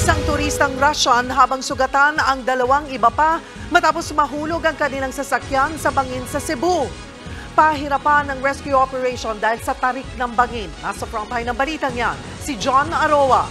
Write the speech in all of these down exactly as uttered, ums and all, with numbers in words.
Isang turistang Russian habang sugatan ang dalawang iba pa matapos mahulog ang kanilang sasakyan sa bangin sa Cebu. Pahirapan ng rescue operation dahil sa tarik ng bangin. Nasa frontline ng balitang yan, si John Aroa.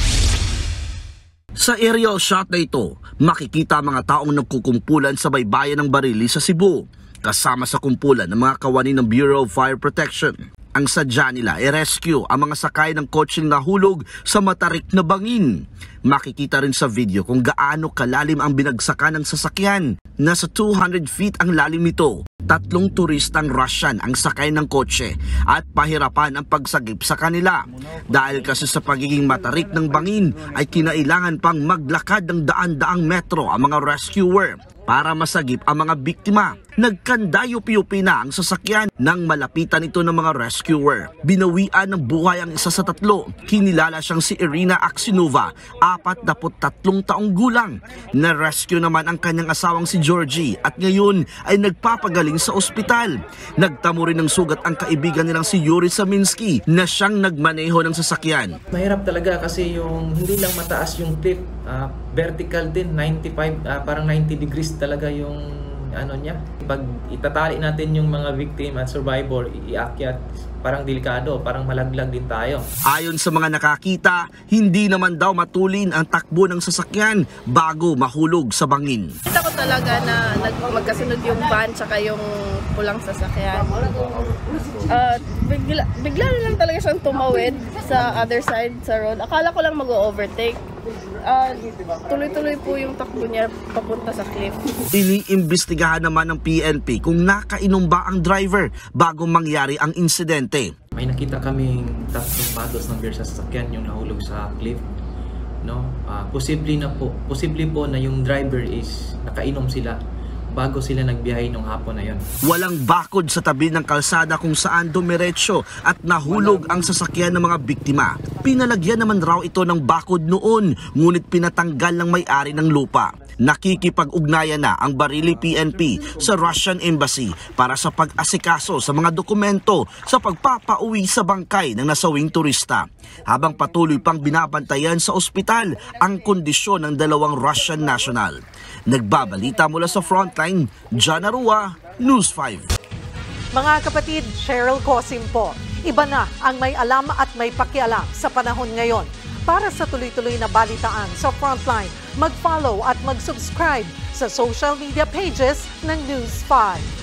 Sa aerial shot na ito, makikita ang mga taong nagkukumpulan sa baybayan ng Barili sa Cebu, kasama sa kumpulan ng mga kawani ng Bureau of Fire Protection. Ang sadya nila ay rescue ang mga sakay ng kotseng nahulog sa matarik na bangin. Makikita rin sa video kung gaano kalalim ang binagsakan ng sasakyan. Nasa two hundred feet ang lalim nito. Tatlong turistang Russian ang sakay ng kotse at pahirapan ang pagsagip sa kanila. Dahil kasi sa pagiging matarik ng bangin ay kinailangan pang maglakad ng daan-daang metro ang mga rescuer para masagip ang mga biktima. Nagkandayo-piyupi na ang sasakyan nang malapitan ito ng mga rescuer. Binawian ng buhay ang isa sa tatlo. Kinilala siyang si Irina Aksinova, apat na tatlong taong gulang. Na-rescue naman ang kanyang asawang si Georgie at ngayon ay nagpapagaling sa ospital. Nagtamo rin ng sugat ang kaibigan nilang si Yuri Saminski na siyang nagmaneho ng sasakyan. Mahirap talaga kasi yung hindi lang mataas yung cliff, uh, vertical din, ninety-five, uh, parang ninety degrees talaga yung ano niya. Pag itatali natin yung mga victim at survivor, iakyat, parang delikado, parang malaglag din tayo. Ayon sa mga nakakita, hindi naman daw matulin ang takbo ng sasakyan bago mahulog sa bangin. Kita ko talaga na magkasunod yung van tsaka yung pulang sasakyan. Uh, bigla, bigla na lang talaga siyang tumawid sa other side sa road. Akala ko lang mag-overtake. Uh, tuloy-tuloy po yung takbo niya papunta sa cliff. Iniimbestigahan naman ng P N P kung nakainom ba ang driver bago mangyari ang insidente. May nakita kaming tatlong pados ng beer sa sasakyan yung nahulog sa cliff. No? Uh, posible na po, posible po na yung driver is nakainom sila bago sila nagbiyahe nung hapon na yon. Walang bakod sa tabi ng kalsada kung saan dumiretso at nahulog ang sasakyan ng mga biktima. Pinalagyan naman raw ito ng bakod noon, ngunit pinatanggal ng may-ari ng lupa. Nakikipag-ugnayan na ang Barili P N P sa Russian Embassy para sa pag-asikaso sa mga dokumento sa pagpapauwi sa bangkay ng nasawing turista. Habang patuloy pang binabantayan sa ospital ang kondisyon ng dalawang Russian national. Nagbabalita mula sa frontline, John Aroa, News five. Mga kapatid, Cheryl Cosim po. Iba na ang may alam at may pakialam sa panahon ngayon. Para sa tuloy-tuloy na balitaan sa frontline, mag-follow at mag-subscribe sa social media pages ng News five.